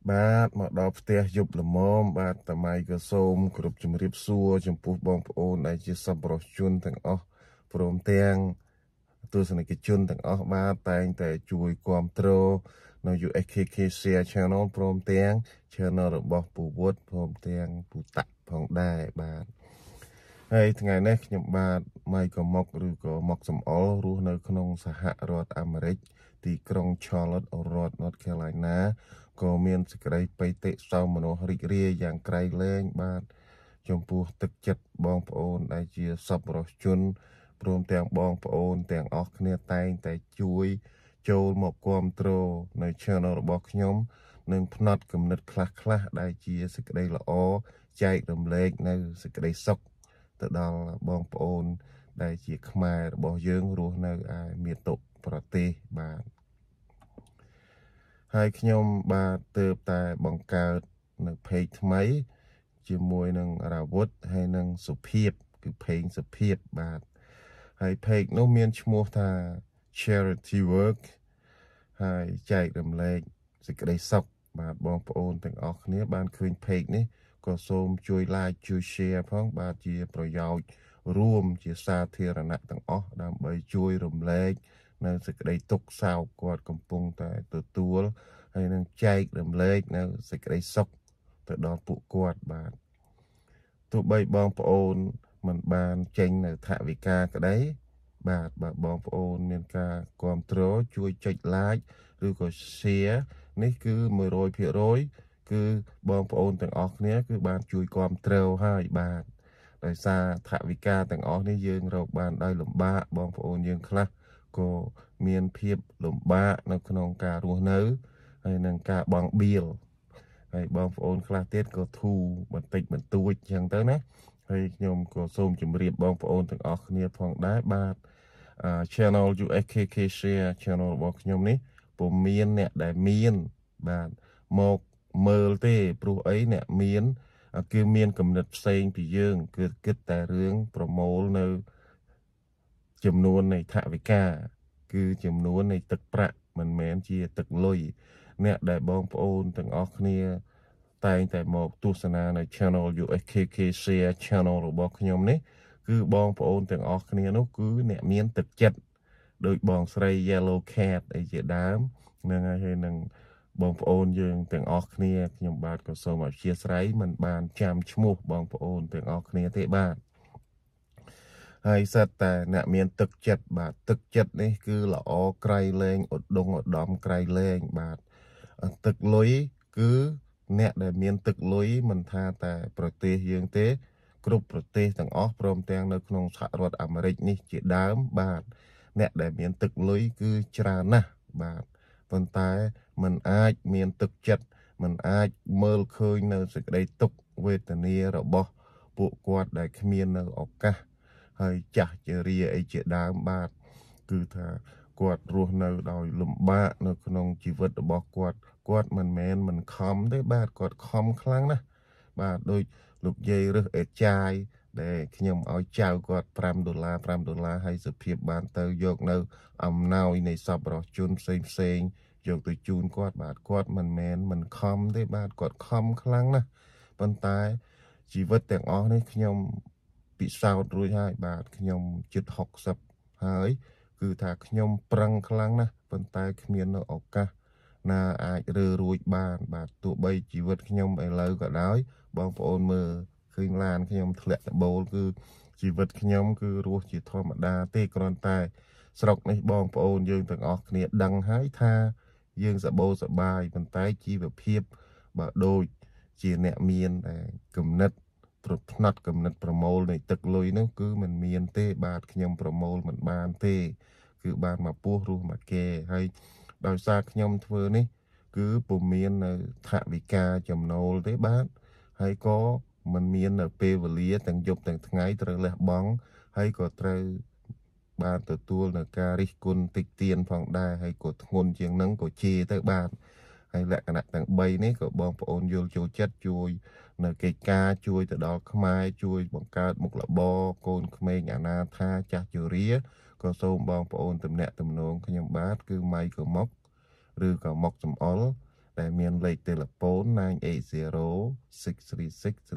បាទមកដល់ផ្ទះយប់ល្មមបាទតម្លៃក៏សូមគោរពជំរាបសួរចំពោះបងប្អូនដែលជាសប្បុរសជនទាំងអស់ព្រមទាំងទស្សនិកជនទាំងអស់បាទតែងតែជួយគាំទ្រនៅ USKK Share Channel ព្រមទាំង Channel របស់ពូវុឌ្ឍព្រមទាំងពូតាក់ផងដែរបាទហើយថ្ងៃនេះខ្ញុំបាទម៉ៃក៏មកឬក៏មកសំអល់រស់នៅក្នុងសហរដ្ឋអាមេរិកទីក្រុង Charlotte រដ្ឋ North Carolina ក៏មានសេចក្តីបិតិសោមនស្សរីករាយយ៉ាងក្រៃលែងបាទចំពោះទឹកចិត្តបងប្អូនដែលជាសប្បុរសជនព្រមទាំងបងប្អូនទាំងអស់គ្នាតែងតែជួយចូលមកគាំទ្រនៅ channel របស់ខ្ញុំនិងផ្នែកគំនិតខ្លះៗដែលជាសេចក្តីល្អចែករំលែកនៅសេចក្តីសុខទៅដល់បងប្អូនដែលជាខ្មែររបស់យើងរស់នៅឯមាតុប្រទេសបាទហើយខ្ញុំបាទទើបតែបង្កើតនៅ page ថ្មីជាមួយនឹងរាវុធហើយនឹងសុភាពគឺ page សុភាពបាទហើយ page នោះមានឈ្មោះថា charity work ហើយចែករំលែកសេចក្តីសុខបាទបងប្អូនទាំងអស់គ្នាបានឃើញ page នេះក៏សូមជួយ like ជួយ share ផងបាទជាប្រយោជន៍រួមជាសាធារណៈទាំងអស់ដើម្បីជួយរំលែកនៅសេចក្តីទុក្ខសោកគាត់កំពុងតែទទួលហើយនឹងចែករំលែកនៅសេចក្តីសុខទៅដល់ពួកគាត់បាទទោះបីបងប្អូនមិនបានចេញនៅថវិកាក្តីបាទបងប្អូនមានការគាំទ្រជួយចុច like ឬក៏ share នេះគឺ 100% គឺបងប្អូនទាំងអស់គ្នាគឺបានជួយគាំទ្រហើយបាទដោយសារថវិកាទាំងអស់នេះយើងរកបានដោយលំបាកបងប្អូនយើងខ្លះក៏មានភាពលំបាកនៅក្នុងការរស់នៅហើយនឹងការបង់បៀលហើយបងប្អូនខ្លះទៀតក៏ធូរបន្តិចបន្តួចអញ្ចឹងទៅណាហើយខ្ញុំក៏សូមជម្រាបបងប្អូនទាំងអស់គ្នាផងដែរបាទ channel USKK Share channel របស់ខ្ញុំនេះពុំមានអ្នកដែលមានបាទមកមើលទេព្រោះអីអ្នកមានគឺមានគំនិតផ្សេងពីយើងគឺគិតតែរឿងប្រមូលនៅចំនួននៃថវិកាគឺចំនួននៃទឹកប្រាក់មិនមែនជាទឹកលុយអ្នកដែលបងប្អូនទាំងអស់គ្នាតែងតែមកទស្សនានៅ channel USKK Share channel របស់ខ្ញុំនេះគឺបងប្អូនទាំងអស់គ្នានោះគឺអ្នកមានទឹកចិត្តដោយបងស្រី Yellow Cat អីជាដើមហ្នឹងហើយនឹងបងប្អូនយើងទាំងអស់គ្នាខ្ញុំបាទក៏សូមអធិស្ឋានមិនបានចាំឈ្មោះបងប្អូនទាំងអស់គ្នាទេបាទហើយសិតតែអ្នកមានទឹកចិត្តបាទទឹកចិត្តនេះគឺល្អក្រៃលែងឧត្តមឧត្តមក្រៃលែងបាទទឹកលុយគឺអ្នកដែលមានទឹកលុយមិនថាតែប្រទេសយើងទេគ្រប់ប្រទេសទាំងអស់ព្រមទាំងនៅក្នុងសហរដ្ឋអាមេរិកនេះជាដើមបាទអ្នកដែលមានទឹកលុយគឺច្រើនណាស់បាទប៉ុន្តែมันអាចមានទឹកចិត្តมันអាចមើលឃើញនៅសេចក្តីទុក្ខវេទនារបស់ពួកគាត់ដែលគ្មាននៅឱកាសហើយចាស់ជរាអីជាដើមបាទគឺថាគាត់រស់នៅដោយលំបាកនៅក្នុងជីវិតរបស់គាត់មិនមែនមិនខំទេបាទគាត់ខំខ្លាំងណាស់បាទដូចលោកយាយរឹសអេតចាយដែលខ្ញុំឲ្យចៅគាត់$5ហើយសុភាពបានទៅយកនៅអំណោយនៃសប្បុរសជនផ្សេងយកទៅជូនគាត់បាទគាត់មិនមែនមិនខំទេបាទគាត់ខំខ្លាំងណាស់ប៉ុន្តែជីវិតទាំងអស់នេះខ្ញុំពិសោធន៍រួចហើយបាទខ្ញុំជិត60ហើយគឺថាខ្ញុំប្រឹងខ្លាំងណាស់ប៉ុន្តែគ្មាននៅឱកាសណាអាចរើរួចបានបាទទោះបីជីវិតខ្ញុំឥឡូវក៏ដោយបងប្អូនមើលឃើញឡានខ្ញុំធ្លាក់ដបូលគឺជីវិតខ្ញុំគឺរស់ជាធម្មតាទេគ្រាន់តែស្រុកនេះបងប្អូនយើងទាំងអស់គ្នាដឹងហើយថាយើងសបោសបាយប៉ុន្តែជីវភាពបើដូចជាអ្នកមានគំនិតផ្នែកគំនិតប្រមូលនៃទឹកលុយនោះគឺมันមានទេបាទខ្ញុំប្រមូលមិនបានទេគឺបានមកពោះរស់មកគេហើយដោយសារខ្ញុំធ្វើនេះគឺពុំមាននៅថវិកាចំណូលទេបាទហើយក៏มันមាននៅពេលវេលាទាំងយប់ទាំងថ្ងៃត្រូវលះបង់ហើយក៏ត្រូវបានទទួលនៅការរិះគន់តិចទៀនផងដែរហើយក៏ធ្ងន់ជាងនឹងក៏ជេរទៅបាទហើយលក្ខណៈទាំង3នេះក៏បងប្អូនយល់ចូលចិត្តជួយនៅកិច្ចការជួយទៅដល់ខ្មែរជួយបង្កើតមុខរបរកូនក្មេងអនាថាចាស់ជរាក៏សូមបងប្អូនទំនាក់ទំនងខ្ញុំបាទគឺម៉ៃក៏មកឬក៏មកសំអល់ដែលមានលេខទូរស័ព្ទ980 636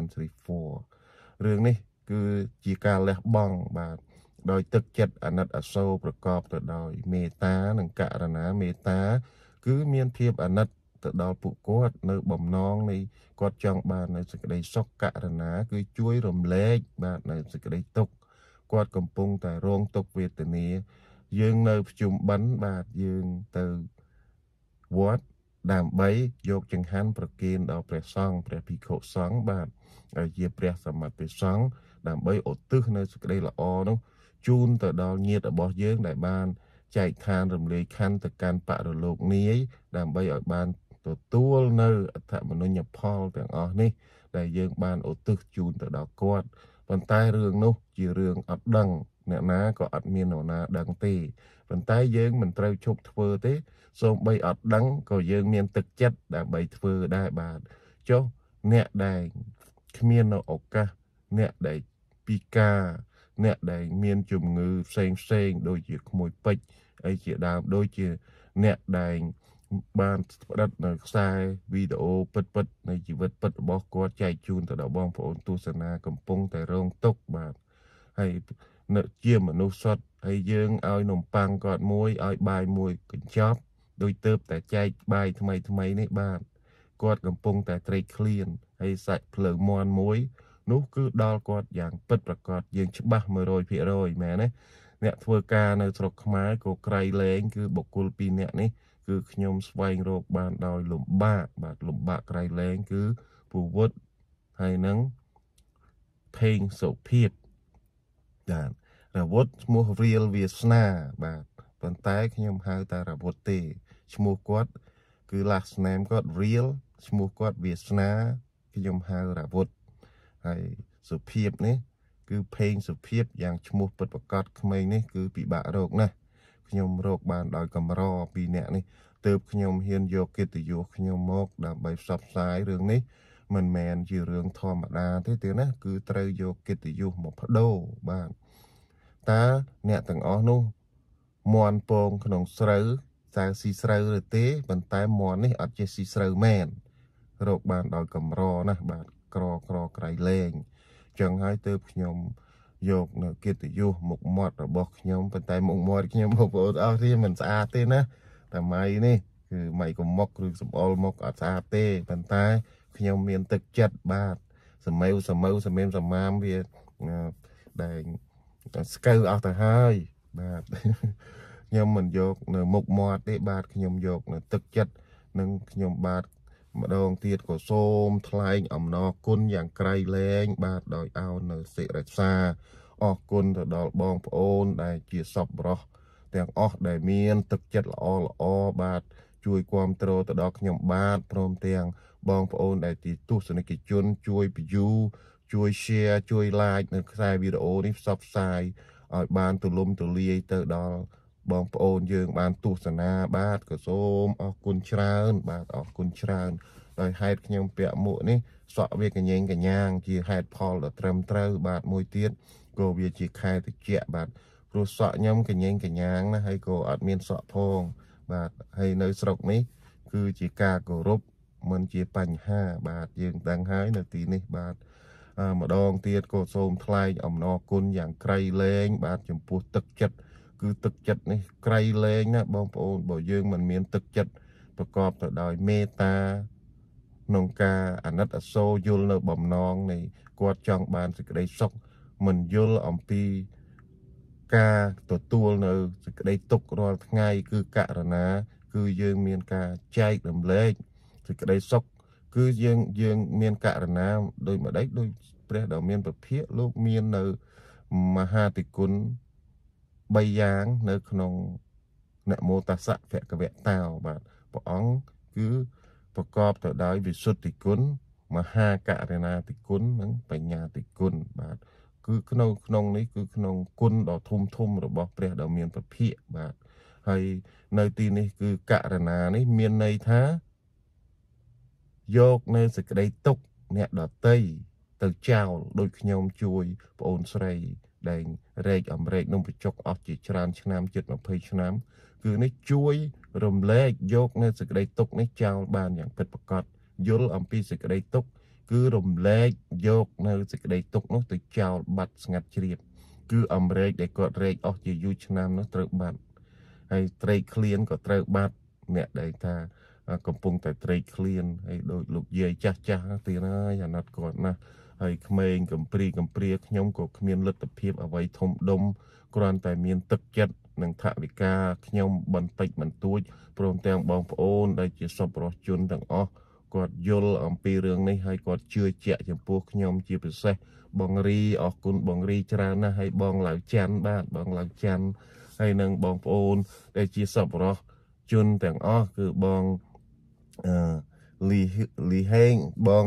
3734រឿងនេះគឺជាការលះបង់បាទដោយទឹកចិត្តអាណិតអាសូរប្រកបទៅដោយមេត្តានិងករណាមេត្តាគឺមានភាពអាណិតទៅដល់ពួកគាត់នៅបំណងនៃគាត់ចង់បាននៅសេចក្តីសុខករណាគឺជួយរំលែកបាទនៅសេចក្តីទុក្ខគាត់កំពុងតែរងទុក្ខវេទនាយើងនៅប្រជុំបិណ្ឌបាទយើងទៅវត្តដើម្បីយកចង្ហាន់ប្រគេនដល់ព្រះសង្ឃព្រះភិក្ខុសង្ឃបាទហើយជាព្រះសម្មាសម្ពុទ្ធសង្ឃដើម្បីឧទ្ទិសនៅសេចក្តីល្អនោះជូនទៅដល់ញាតិរបស់យើងដែលបានចែកឋានរំលែកខណ្ឌទៅកាន់បរលោកនាយដើម្បីឲ្យបានទទួលនៅអត្ថមនុញ្ញផលទាំងអស់នេះដែលយើងបានឧទ្ទិសជូនទៅដល់គាត់ប៉ុន្តែរឿងនោះជារឿងអត់ដឹងអ្នកណាក៏អត់មាននរណាដឹងទេប៉ុន្តែយើងមិនត្រូវឈប់ធ្វើទេសូម្បីអត់ដឹងក៏យើងមានទឹកចិត្តដើម្បីធ្វើដែរបាទចុះអ្នកដែលគ្មាននៅឱកាសអ្នកដែលពិការអ្នកដែលមានជំងឺផ្សេងដូចជាក្មួយពេជ្រអីជាដើមដូចជាអ្នកដែលបានផ្ដិតនៅខ្សែវីដេអូពិតនៃជីវិតពិតរបស់គាត់ចែកជូនទៅដល់បងប្អូនទស្សនាកំពុងតែរងទុក្ខបាទហើយនៅជាមនុស្សសុទ្ធហើយយើងឲ្យនំប៉័ងគាត់មួយឲ្យបាយមួយកញ្ចប់ដោយទៅតែចែកបាយថ្មីនេះបាទគាត់កំពុងតែត្រេកឃ្លានហើយសាច់ភ្លើងមន់មួយនោះគឺដល់គាត់យ៉ាងពិតប្រាកដយើងច្បាស់ 100% មែនទេអ្នកធ្វើការនៅស្រុកខ្មែរក៏ក្រៃលែងគឺបុគ្គល2នាក់នេះគឺខ្ញុំស្វែងរកបានដោយលំបាកបាទលំបាកក្រៃលែងគឺពូវុឌ្ឍហើយនឹងផេងសុភាពបាទរវុឌ្ឍឈ្មោះរៀលវាសនាបាទប៉ុន្តែខ្ញុំហៅតែរវុឌ្ឍទេឈ្មោះគាត់គឺ last name គាត់រៀលឈ្មោះគាត់វាសនាខ្ញុំហៅរវុឌ្ឍហើយសុភាពនេះគឺផេងសុភាពយ៉ាងឈ្មោះពិតប្រាកដក្មេងនេះគឺពិបាករកណាស់ខ្ញុំរកបានដោយកម្រ2នាក់នេះទើបខ្ញុំហ៊ានយកកិត្តិយសខ្ញុំមកដើម្បីផ្សព្វផ្សាយរឿងនេះមិនមែនជារឿងធម្មតាទេណាគឺត្រូវយកកិត្តិយសមកបដូរបាទតើអ្នកទាំងអស់នោះមន់ពងក្នុងស្រូវតើស៊ីស្រូវឬទេប៉ុន្តែមន់នេះអត់ចេះស៊ីស្រូវមែនរកបានដោយកម្រណាស់បាទក្រក្រៃលែងចឹងហើយទើបខ្ញុំយកនៅកិត្តិយសមុខមាត់របស់ខ្ញុំប៉ុន្តែមុខមាត់ខ្ញុំបងប្អូនអស់នេះមិនស្អាតទេណាតែម៉ៃនេះគឺម៉ៃកុំមុខឬសម្អល់មុខអត់ស្អាតទេប៉ុន្តែខ្ញុំមានទឹកចិត្តបាទសម្មាមវាដែលស្កូវអស់ទៅហើយបាទខ្ញុំមិនយកនៅមុខមាត់ទេបាទខ្ញុំយកនៅទឹកចិត្តនិងខ្ញុំបាទម្ដងទៀតក៏សូមថ្លែងអំណរគុណយ៉ាងក្រៃលែងបាទដោយឲ្យនៅសិរិសាអរគុណទៅដល់បងប្អូនដែលជាសប្បុរសទាំងអស់ដែលមានទឹកចិត្តល្អបាទជួយគ្រប់គ្រងទៅដល់ខ្ញុំបាទព្រមទាំងបងប្អូនដែលទីទស្សនិកជនជួយ view ជួយ share ជួយ like នៅខ្សែវីដេអូនេះផ្សព្វផ្សាយឲ្យបានទូលំទូលាយទៅដល់បងប្អូនយើងបានទស្សនាបាទក៏សូមអរគុណច្រើនបាទអរគុណច្រើនដោយហេតុខ្ញុំពាក់មួកនេះសក់វាកញ្ញែងកញ្ញាងជាហេតុផលដ៏ត្រឹមត្រូវបាទមួយទៀតក៏វាជាខែតិចបាទព្រោះសក់ខ្ញុំកញ្ញែងកញ្ញាងណាហើយក៏អត់មានសក់ផងបាទហើយនៅស្រុកនេះគឺជាការគោរពមិនជាបញ្ហាបាទយើងដឹងហើយនៅទីនេះបាទម្ដងទៀតក៏សូមថ្លែងអំណរគុណយ៉ាងក្រៃលែងបាទចំពោះទឹកចិត្តគឺទឹកចិត្តនេះក្រៃលែងណាបងប្អូនបើយើងមិនមានទឹកចិត្តប្រកបទៅដោយមេត្តាក្នុងការអាណិតអាសូរយល់នៅបំណងនៃគាត់ចង់បានសេចក្តីសុខមិនយល់អំពីការទទួលនៅសេចក្តីទុក្ខរាល់ថ្ងៃគឺករណាគឺយើងមានការចែករំលែកសេចក្តីសុខគឺយើងមានករណាដោយម្ដេចដោយព្រះដ៏មានពភាកលោកមាននៅមហាទិគុណ3យ៉ាងនៅក្នុងនមោតស្សៈភគវតាោបាទព្រះអង្គគឺប្រកបទៅដោយវិសុទ្ធិគុណមហាករណាទិគុណនិងបញ្ញាទិគុណបាទគឺក្នុងនេះគឺក្នុងគុណដ៏ធំរបស់ព្រះដ៏មានពភាកបាទហើយនៅទីនេះគឺករណានេះមានន័យថាយកនៅសេចក្តីទុក្ខអ្នកដតីទៅចោលដោយខ្ញុំជួយប្អូនស្រីដែលរែកអំរែកនំបញ្ចុកអស់ជាច្រើនឆ្នាំជិត20ឆ្នាំគឺនេះជួយរំលែកយកនៅសេចក្តីទុកនេះចោលបានយ៉ាងពិតប្រាកដយល់អំពីសេចក្តីទុកគឺរំលែកយកនៅសេចក្តីទុកនោះទៅចោលបាត់ស្ងាត់ជ្រាបគឺអាមេរិកដែលគាត់រែកអស់ជាយូរឆ្នាំនោះត្រូវបាត់ហើយត្រេកឃ្លានក៏ត្រូវបាត់អ្នកដែលថាកំពុងតែត្រេកឃ្លានហើយដូចលោកយាយចាស់ទៀតហើយអាណិតគាត់ណាស់ហើយក្មេងកំព្រាខ្ញុំក៏គ្មានលទ្ធភាពអ្វីធំដុំគ្រាន់តែមានទឹកចិត្តនិងថវិកាខ្ញុំបន្តិចបន្តួចព្រមទាំងបងប្អូនដែលជាសប្បុរសជនទាំងអស់គាត់យល់អំពីរឿងនេះហើយគាត់ជឿជាក់ចំពោះខ្ញុំជាពិសេសបងរីអរគុណបងរីច្រើនណាស់ហើយបងឡាវច័ន្ទបាទបងឡាវច័ន្ទហើយនឹងបងប្អូនដែលជាសប្បុរសជនទាំងអស់គឺបងលីហេងបង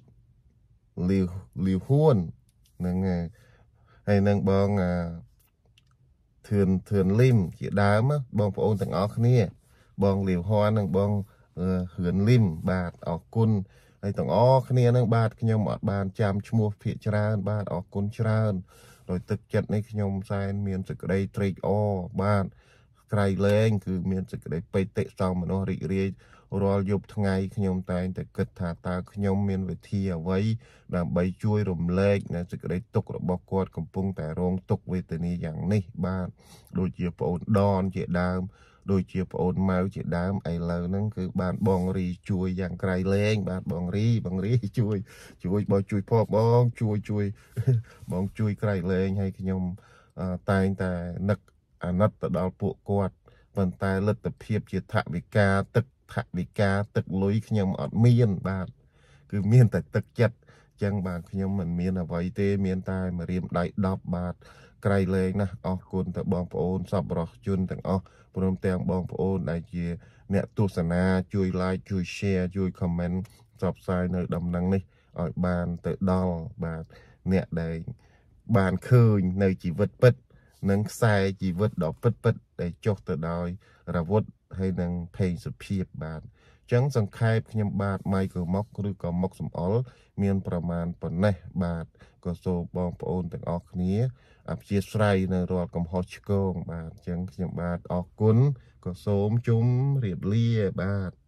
លីហួននឹងហើយនឹងបងធឿនលឹមជាដើមបងប្អូនទាំងអស់គ្នាបងលីវហួននិងបងហ៊ឿនលឹមបាទអរគុណហើយទាំងអស់គ្នានឹងបាទខ្ញុំអត់បានចាំឈ្មោះភាគច្រើនបាទអរគុណច្រើនដោយទឹកចិត្តនេះខ្ញុំសែនមានសេចក្តីត្រេកអរបាទក្រៃលែងគឺមានសេចក្តីបេតិសោមនស្សរីករាយរាល់យប់ថ្ងៃខ្ញុំតែងតែគិតថាតើខ្ញុំមានវិធីអ្វីដើម្បីជួយរំលែកនៅសេចក្តីទុក្ខរបស់គាត់កំពុងតែរងទុក្ខវេទនាយ៉ាងនេះបាទដូចជាប្អូនដនជាដើមដូចជាប្អូនម៉ៅជាដើមឥឡូវហ្នឹងគឺបានបងរីជួយយ៉ាងក្រៃលែងបាទបងរីជួយបងជួយផងបងជួយបងជួយក្រៃលែងឲ្យខ្ញុំតែងតែនឹកអាណិតទៅដល់ពួកគាត់ប៉ុន្តែលទ្ធភាពជាថវិកាទឹកលុយខ្ញុំអត់មានបាទគឺមានតែទឹកចិត្តចឹងបាទខ្ញុំមិនមានអ្វីទេមានតែម្រាមដៃ10បាទក្រៃលែងណាស់អរគុណទៅបងប្អូនសប្បុរសជនទាំងអស់ព្រមទាំងបងប្អូនដែលជាអ្នកទស្សនាជួយ like ជួយ share ជួយ comment ផ្សព្វផ្សាយនៅដំណឹងនេះឲ្យបានទៅដល់បាទអ្នកដែលបានឃើញនៅជីវិតពិតនិងខ្សែជីវិតដ៏ពិតដែលចុះទៅដោយរវុធហើយនឹងភេងសុភាពបាទចឹងសង្ខេបខ្ញុំបាទម៉ៃក៏មកឬក៏មកសំអល់មានប្រមាណប៉ុណ្ណេះបាទក៏សូមបងប្អូនទាំងអស់គ្នាអព្យាស្រ័យនៅរាល់កំហុសឆ្គងបាទចឹងខ្ញុំបាទអរគុណក៏សូមជម្រាបលាបាទ